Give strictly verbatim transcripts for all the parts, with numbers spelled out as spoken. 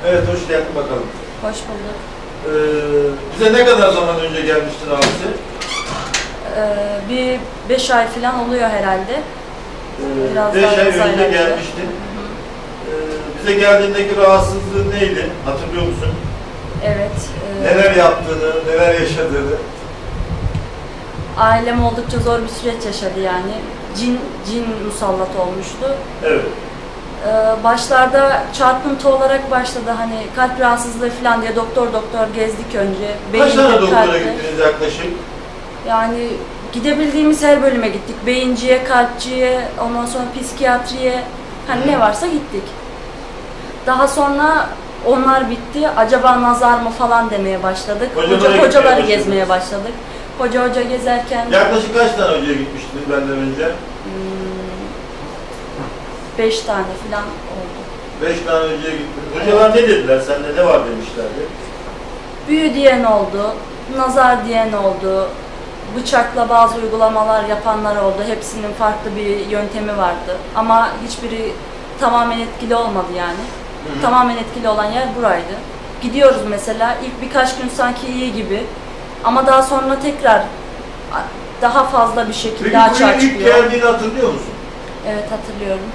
Evet, hoş geldin bakalım. Hoş bulduk. Ee, bize ne kadar zaman önce gelmiştin abisi? Ee, bir beş ay falan oluyor herhalde. Ee, Biraz beş daha ay önce uzaylaştı. gelmiştin. Ee, bize geldiğindeki rahatsızlığı neydi? Hatırlıyor musun? Evet. E, Neler yaptığını, neler yaşadığını? Ailem oldukça zor bir süreç yaşadı yani. Cin, cin musallat olmuştu. Evet. Ee, başlarda çarpıntı olarak başladı, hani kalp rahatsızlığı falan diye doktor doktor gezdik önce. Kaç tane Beyinci, doktora kalpte. gittiniz yaklaşık? Yani gidebildiğimiz her bölüme gittik. Beyinciye, kalpçiye, ondan sonra psikiyatriye, hani Hı. ne varsa gittik. Daha sonra onlar bitti. Acaba nazar mı falan demeye başladık. Hocalara Hoca, gitmeye hocaları başladınız. gezmeye başladık. Hoca hoca gezerken Yaklaşık kaç tane hocaya gitmiştiniz benden önce? hmm, beş tane falan oldu. Beş tane hocaya gittiniz. Hocalar ne dediler? Sende ne var demişlerdi? Büyü diyen oldu, nazar diyen oldu, bıçakla bazı uygulamalar yapanlar oldu. Hepsinin farklı bir yöntemi vardı. Ama hiçbiri tamamen etkili olmadı yani. Hı hı. Tamamen etkili olan yer buraydı. Gidiyoruz mesela, ilk birkaç gün sanki iyi gibi. Ama daha sonra tekrar daha fazla bir şekilde Peki açığa buraya ilk çıkıyor. geldiğini hatırlıyor musun? Evet, hatırlıyorum.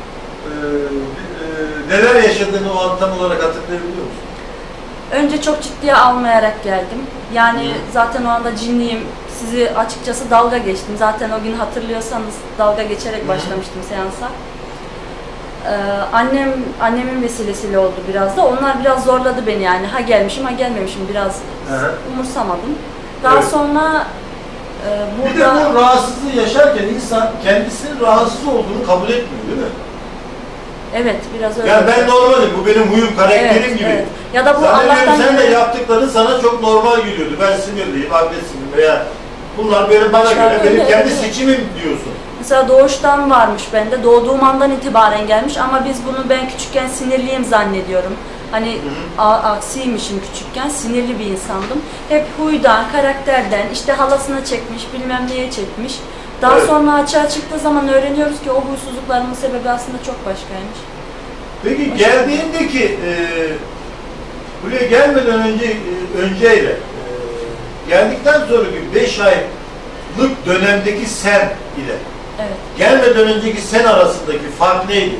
Ee, e, neler yaşadığını o an tam olarak hatırlayabiliyor musun? Önce çok ciddiye almayarak geldim. Yani Hı. zaten o anda cinliyim. Sizi açıkçası dalga geçtim. Zaten o gün hatırlıyorsanız dalga geçerek Hı. başlamıştım seansa. Ee, annem, annemin vesilesiyle oldu biraz da. Onlar biraz zorladı beni yani. Ha gelmişim, ha gelmemişim, biraz Hı. umursamadım. Daha Evet. sonra e, Bir de burada... bu rahatsızlığı yaşarken insan kendisinin rahatsız olduğunu kabul etmiyor değil mi? Evet, biraz öyle. Yani ben normalim, bu benim huyum, karakterim Evet, gibi. evet. Ya da bu Zannediyorum Allah'tan sen de gelen- yaptıkların sana çok normal geliyordu. Ben sinirliyim, agresifim veya bunlar benim bana Şöyle göre, benim öyle, kendi evet. seçimim diyorsun. Mesela doğuştan varmış bende. Doğduğum andan itibaren gelmiş ama biz bunu ben küçükken sinirliyim zannediyorum. Hani Hı hı. a- aksiymişim küçükken. Sinirli bir insandım. Hep huydan, karakterden, işte halasına çekmiş, bilmem neye çekmiş. Daha Evet. sonra açığa çıktığı zaman öğreniyoruz ki o huysuzluklarımın sebebi aslında çok başkaymış. Peki geldiğindeki, e, buraya gelmeden önce e, önceyle, e, geldikten sonraki beş aylık dönemdeki sen ile Evet. gelmeden önceki sen arasındaki fark neydi?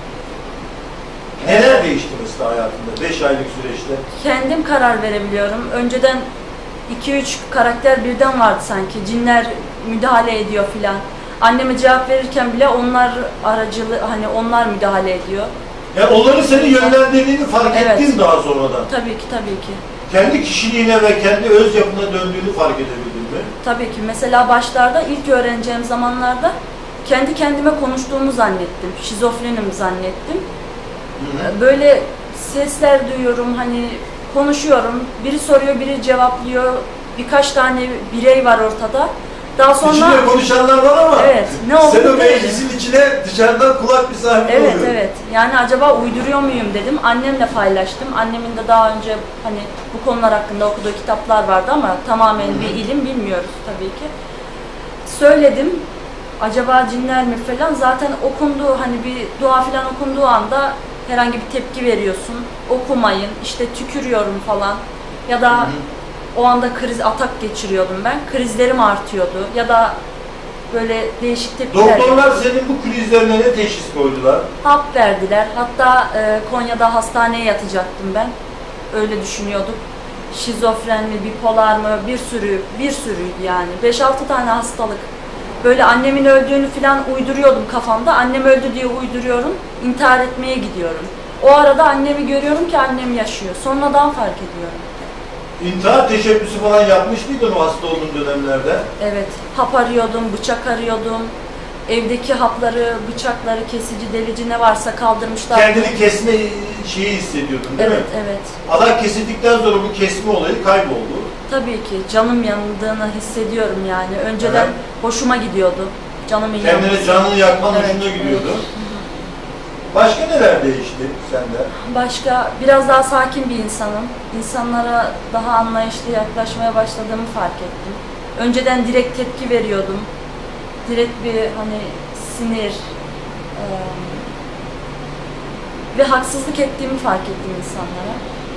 Neler değişti mesela hayatında beş aylık süreçte? Kendim karar verebiliyorum. Önceden iki üç karakter birden vardı sanki. Cinler müdahale ediyor filan. Anneme cevap verirken bile onlar aracılığı, hani onlar müdahale ediyor. Yani onların seni yönlendirdiğini fark Evet. ettin daha sonradan. Tabii ki, tabii ki. Kendi kişiliğine ve kendi öz yapına döndüğünü fark edebildin mi? Tabii ki. Mesela başlarda, ilk öğreneceğim zamanlarda kendi kendime konuştuğumu zannettim. Şizofrenim zannettim. Hı hı. Böyle sesler duyuyorum, hani konuşuyorum. Biri soruyor, biri cevaplıyor. Birkaç tane birey var ortada. Daha sonra... İçinde konuşanlar var ama Evet, ne oldu sen o bilemedim. meclisin içine dışarıdan kulak misafiri Evet, oluyor. evet. Yani acaba uyduruyor muyum dedim. Annemle paylaştım. Annemin de daha önce hani bu konular hakkında okuduğu kitaplar vardı ama tamamen Hı-hı. bir ilim bilmiyoruz tabii ki. Söyledim. Acaba cinler mi falan, zaten okunduğu, hani bir dua falan okunduğu anda herhangi bir tepki veriyorsun. Okumayın, işte tükürüyorum falan. Ya da Hı-hı. o anda kriz, atak geçiriyordum ben. Krizlerim artıyordu. Ya da böyle değişik tepkiler. Doktorlar senin bu krizlerine ne teşhis koydular? Hap verdiler. Hatta e, Konya'da hastaneye yatacaktım ben. Öyle düşünüyorduk. Şizofren mi, bipolar mı, bir sürü, bir sürüydü yani. beş altı tane hastalık. Böyle annemin öldüğünü falan uyduruyordum kafamda. Annem öldü diye uyduruyorum. İntihar etmeye gidiyorum. O arada annemi görüyorum ki annem yaşıyor. Sonradan fark ediyorum. İntihar teşebbüsü falan yapmış mıydın o hasta olduğun dönemlerde? Evet. Hap arıyordum, bıçak arıyordum. Evdeki hapları, bıçakları, kesici, delici ne varsa kaldırmışlar. Kendini kesme şeyi hissediyordun değil Evet, mi? evet. Adak kesildikten sonra bu kesme olayı kayboldu. Tabii ki. Canım yandığını hissediyorum yani. Önceden Evet. hoşuma gidiyordu. Canımın Kendine yanması. canını yakman Evet, hoşuna gidiyordu. evet. Başka neler değişti sende? Başka, biraz daha sakin bir insanım. İnsanlara daha anlayışlı yaklaşmaya başladığımı fark ettim. Önceden direkt tepki veriyordum. Direkt bir hani sinir eee, ve haksızlık ettiğimi fark ettim insanlara.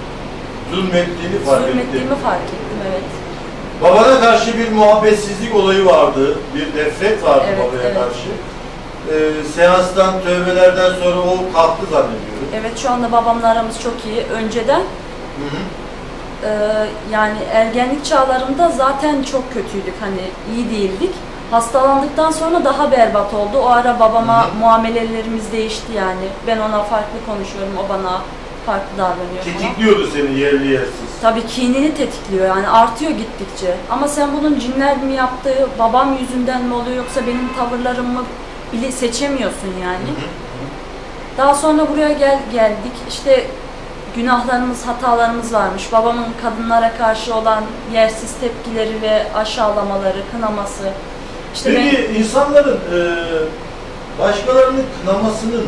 zulmettiğini fark ettin. Zulmettiğimi fark ettim, evet. Babana karşı bir muhabbetsizlik olayı vardı, bir nefret vardı Evet, babaya evet. karşı. Ee, seanstan, tövbelerden sonra o kalktı zannediyorum. Evet, şu anda babamla aramız çok iyi. Önceden Hı hı. e, yani ergenlik çağlarında zaten çok kötüydük, hani iyi değildik. Hastalandıktan sonra daha berbat oldu. O ara babama Hı hı. muamelelerimiz değişti yani. Ben ona farklı konuşuyorum, o bana farklı davranıyor falan. Tetikliyordu seni yerli yersiz. Tabii kinini tetikliyor yani, artıyor gittikçe. Ama sen bunun cinler mi yaptığı, babam yüzünden mi oluyor yoksa benim tavırlarım mı bile seçemiyorsun yani. Hı hı. Daha sonra buraya gel geldik. İşte günahlarımız, hatalarımız varmış. Babamın kadınlara karşı olan yersiz tepkileri ve aşağılamaları, kınaması. İşte Peki ben, insanların e, başkalarının kınamasının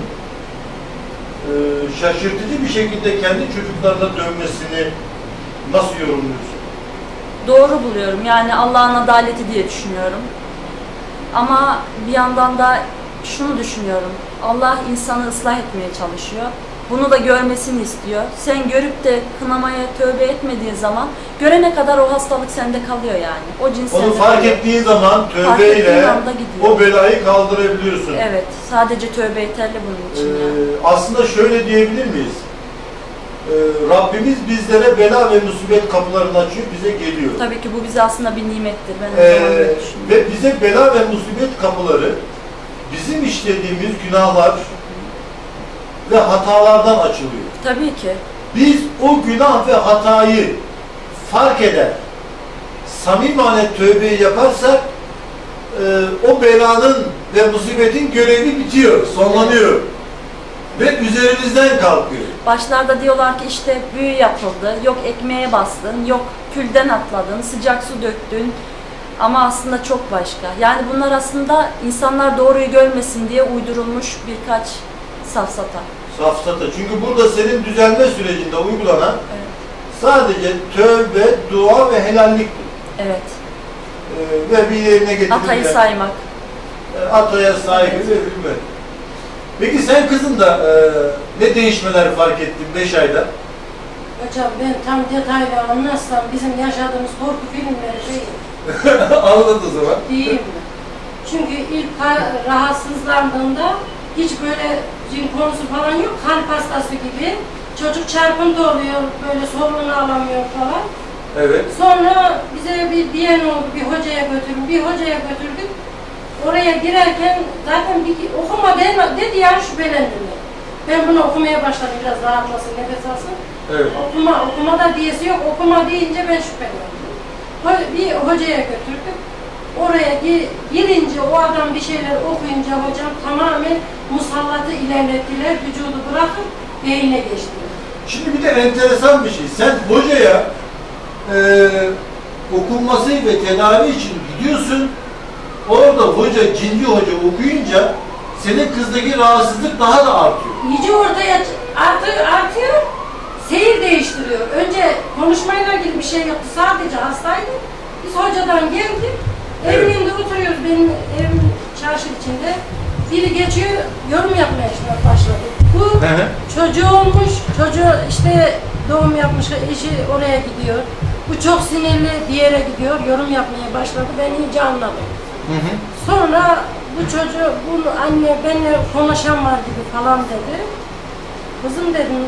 e, şaşırtıcı bir şekilde kendi çocuklarına dönmesini nasıl yorumluyorsun? doğru buluyorum. Yani Allah'ın adaleti diye düşünüyorum. Ama bir yandan da şunu düşünüyorum. Allah insanı ıslah etmeye çalışıyor. Bunu da görmesini istiyor. Sen görüp de kınamaya tövbe etmediğin zaman görene kadar o hastalık sende kalıyor yani. O cins Onu sende fark kalıyor. ettiğin zaman Fark ettiğin tövbeyle anda gidiyor. o belayı kaldırabiliyorsun. Evet. Sadece tövbe yeterli bunun için Ee, yani. aslında şöyle diyebilir miyiz? Ee, Rabbimiz bizlere bela ve musibet kapılarını açıyor, bize geliyor. Tabii ki bu bize aslında bir nimettir. Ben o Ee, zaman böyle düşünüyorum. ve bize bela ve musibet kapıları bizim işlediğimiz günahlar ve hatalardan açılıyor. Tabii ki. Biz o günah ve hatayı fark eder, samimane tövbeyi yaparsak e, o belanın ve musibetin görevi bitiyor, sonlanıyor. Ve üzerimizden kalkıyor. Başlarda diyorlar ki işte büyü yapıldı, yok ekmeğe bastın, yok külden atladın, sıcak su döktün. Ama aslında çok başka. Yani bunlar aslında insanlar doğruyu görmesin diye uydurulmuş birkaç safsata. Safsata. Çünkü burada senin düzelme sürecinde uygulanan Evet. sadece tövbe, dua ve helalliktir. Evet. Ee, ve bir yerine getirilen Atayı saymak. ataya saygı Evet. ve hürmet. Peki sen kızın da e, ne değişmeler fark ettin beş ayda? Hocam ben tam detaylı anlatsam bizim yaşadığımız korku filmleri değil. Anladın o zaman. Değil mi? Çünkü ilk ka- rahatsızlandığında hiç böyle cin konusu falan yok. Kalp hastası gibi. Çocuk çarpıntı oluyor, böyle soluğunu alamıyor falan. Evet. Sonra bize bir diyen oldu, bir hocaya götürün, bir hocaya götürdük. Oraya girerken zaten bir okuma ben dedi ya şüphelendim. Ben bunu okumaya başladım, biraz rahatlasın, nefes alsın. Evet. Okuma, okuma da diyesi yok, okuma deyince ben şüphelendim. Ho- Bir hocaya götürdük. Oraya gi- girince o adam bir şeyler okuyunca hocam tamamen musallatı ilerlettiler, vücudu bırakıp beyine geçtiler. Şimdi bir de enteresan bir şey. Sen hocaya e, okunması ve tedavi için gidiyorsun. Orada hoca, cinci hoca okuyunca senin kızdaki rahatsızlık daha da artıyor. İyice ortaya artıyor, artıyor, seyir değiştiriyor. Önce konuşmayla ilgili bir şey yoktu, sadece hastaydı. Biz hocadan geldik, Evet. evinde oturuyoruz, benim evim çarşı içinde. Biri geçiyor, yorum yapmaya başladı. Bu Hı hı. çocuğu olmuş, çocuğu işte doğum yapmış, eşi oraya gidiyor. Bu çok sinirli bir yere gidiyor, yorum yapmaya başladı. Ben iyice anladım. Hı hı. Sonra bu çocuğu, bunu anne benimle konuşan var gibi falan dedi. Kızım dedim,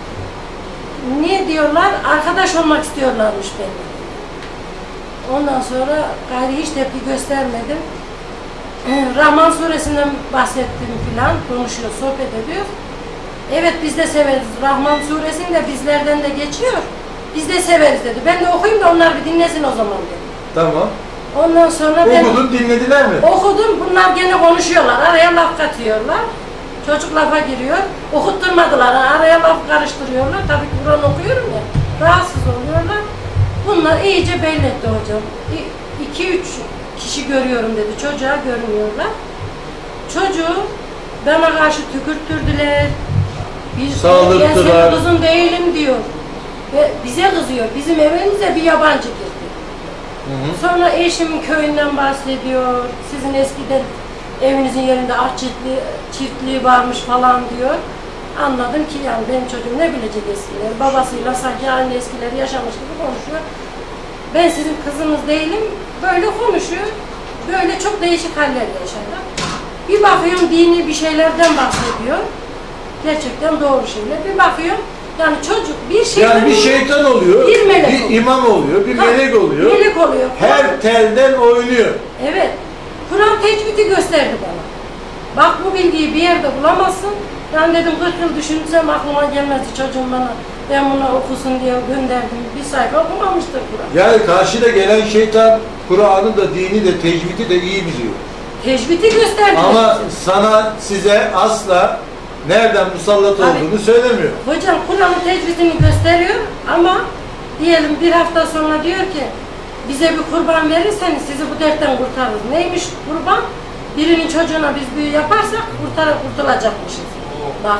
niye diyorlar? Arkadaş olmak istiyorlarmış benimle. Ondan sonra gayri hiç tepki göstermedim. Rahman suresinden bahsettim filan, konuşuyor, sohbet ediyor. Evet biz de severiz. Rahman suresini de bizlerden de geçiyor. Biz de severiz dedi. Ben de okuyayım da onlar bir dinlesin o zaman dedi. Tamam. Ondan sonra ben Okudun, dinlediler mi? okudum, bunlar gene konuşuyorlar, araya laf katıyorlar. Çocuk lafa giriyor, okutturmadılar, araya laf karıştırıyorlar. Tabii ki Kur'an okuyorum ya, rahatsız oluyorlar. Bunlar iyice belli etti hocam. İ- iki üç kişi görüyorum dedi, çocuğa görmüyorlar. Çocuğu bana karşı tükürttürdüler. Bir Saldırttılar. Ben senin kızın değilim diyor. Ve bize kızıyor, bizim evimize bir yabancı girdi. Hı hı. Sonra eşimin köyünden bahsediyor. Sizin eskiden evinizin yerinde at çiftliği, çiftliği varmış falan diyor. Anladım ki yani benim çocuğum ne bilecek eskileri, babasıyla sanki aynı eskileri yaşamış gibi konuşuyor. Ben sizin kızınız değilim, böyle konuşuyor, böyle çok değişik haller yaşadı. Bir bakıyorum dini bir şeylerden bahsediyor, gerçekten doğru şeyler. Bir bakıyorum yani çocuk bir şeytan, Yani bir şeytan oluyor, bir melek bir oluyor. imam oluyor, bir Ha, melek oluyor. Melek oluyor. Her telden oynuyor. Evet. Kur'an tecvidi gösterdi bana. Bak bu bilgiyi bir yerde bulamazsın. Ben dedim kırk yıl düşünsem aklıma gelmezdi çocuğum bana. Ben bunu okusun diye gönderdim. Bir sayfa okumamıştır Kur'an. Yani karşıda gelen şeytan Kur'an'ı da dini de tecvidi de iyi biliyor. Tecvidi gösterdi. Ama sana size asla nereden musallat Tabii. olduğunu söylemiyor. Hocam Kur'an'ın tecvidini gösteriyor ama diyelim bir hafta sonra diyor ki bize bir kurban verirseniz sizi bu dertten kurtarırız. Neymiş kurban? Birinin çocuğuna biz büyü yaparsak kurtar, kurtulacakmışız. Bak.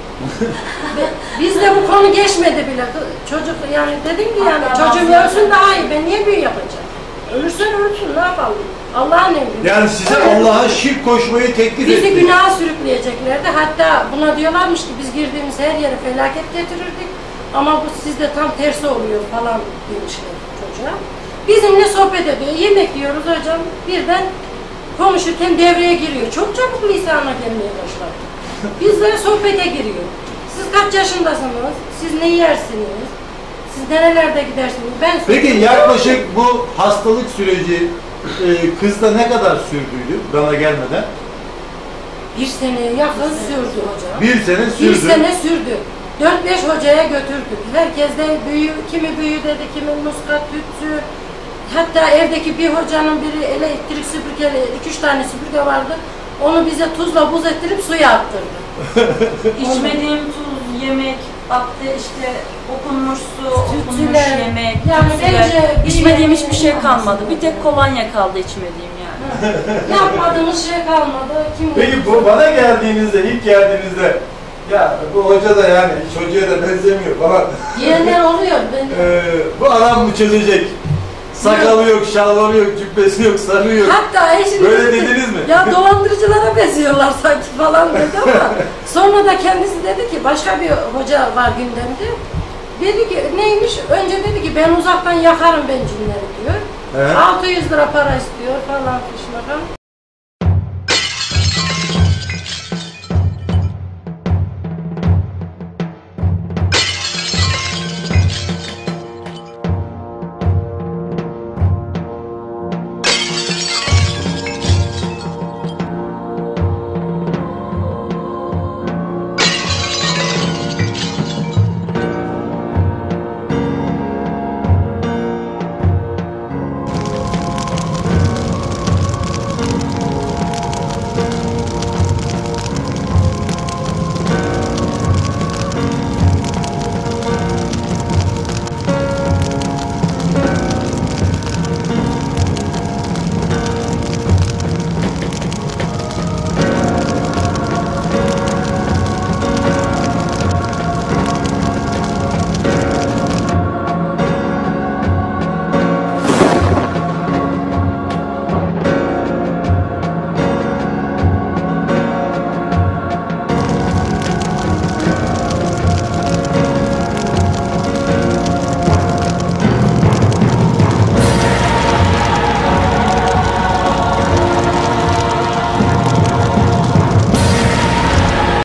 Bizde bu konu geçmedi bile. Çocuk yani dedim ki yani çocuğum ölsün daha iyi. Ben niye büyü yapacağım? Ölürsen ölsün ne yapalım? Allah'ın emri. Yani size Allah'a şirk koşmayı teklif Bizi etti. günaha sürükleyeceklerdi. Hatta buna diyorlarmış ki biz girdiğimiz her yere felaket getirirdik. Ama bu sizde tam tersi oluyor falan demişler çocuğa. Bizimle sohbet ediyor. Yemek yiyoruz hocam. Birden konuşurken devreye giriyor. Çok çabuk lisana gelmeye başladı. Bizle sohbete giriyor. Siz kaç yaşındasınız? Siz ne yersiniz? Siz nerelerde gidersiniz? Ben Peki yaklaşık bu hastalık süreci e, kızda ne kadar sürdüydü bana gelmeden? bir seneye yakın sürdü hocam. Bir sene sürdü. Bir sene sürdü. Dört beş hocaya götürdük. Herkes de büyü, kimi büyü dedi, kimi muskat, tütsü. Hatta evdeki bir hocanın biri elektrik süpürgeli, iki üç tane süpürge vardı. Onu bize tuzla buz ettirip suya attırdı. İçmediğim tuz, yemek, baktı işte okunmuş su, okunmuş Tütsüler, yemek, yani tütsüler. bence İçmediğim bir- hiçbir şey kalmadı. Bir tek kolonya kaldı içmediğim yani. Yapmadığımız şey kalmadı. Kim Peki bu bana geldiğinizde, ilk geldiğinizde ya bu hoca da yani hiç hocaya da benzemiyor falan. diyenler oluyor. Ben, Ee, bu adam mı çözecek? Sakalı yok, şalvarı yok, cübbesi yok, sarığı yok. hatta eşim Böyle dedi ki, dediniz mi? Ya dolandırıcılara benziyorlar sanki falan dedi ama sonra da kendisi dedi ki başka bir hoca var gündemde. Dedi ki neymiş? Önce dedi ki ben uzaktan yakarım ben cinleri diyor. He? altı yüz lira para istiyor falan fişmakan.